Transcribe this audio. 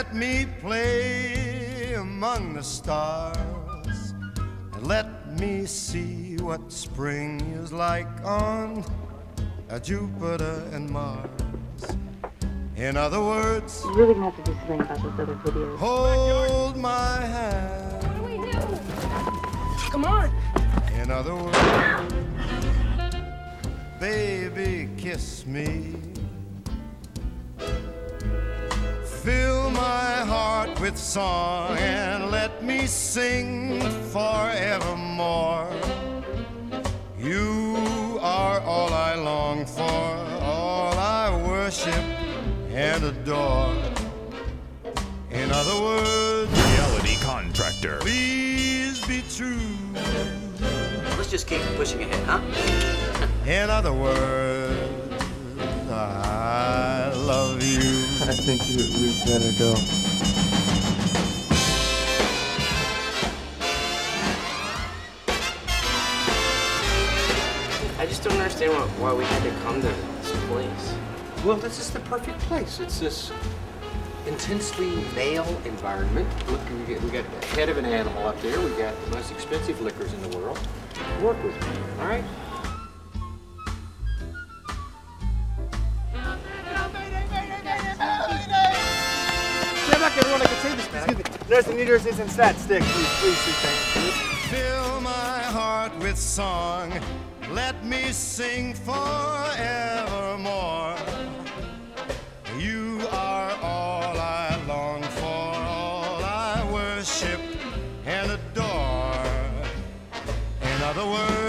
Let me play among the stars, and let me see what spring is like on Jupiter and Mars. In other words, you're really gonna have to do something about those other videos. Hold my hand. What do we do? Come on. In other words, baby, kiss me. Fill my heart with song and let me sing forevermore. You are all I long for, all I worship and adore. In other words, reality contractor. Please be true. Let's just keep pushing ahead, huh? In other words, I love you. I think we'd better go. I just don't understand why we had to come to this place. Well, this is the perfect place. It's this intensely male environment. Look, we got the head of an animal up there. We got the most expensive liquors in the world. Work with me, all right? Stand back, everyone. I can see this, man. Excuse me. Nurse, the needles isn't that stick. Please, thank you. Fill my heart with song. Let me sing forevermore. You are all I long for, all I worship and adore. In other words,